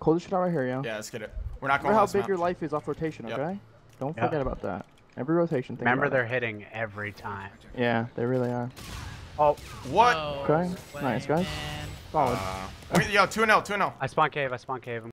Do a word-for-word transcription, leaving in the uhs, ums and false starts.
Close the shit out right here, yo. Yeah, let's get it. We're not going Remember how to big map. your life is off rotation, okay? Yep. Don't Yep. forget about that. Every rotation. Think Remember, about they're it. hitting every time. Yeah, they really are. Oh, what? No Okay, way, nice guys. man. Solid. Uh, wait, yo, two and L, two and L. I spawn cave. I spawn cave.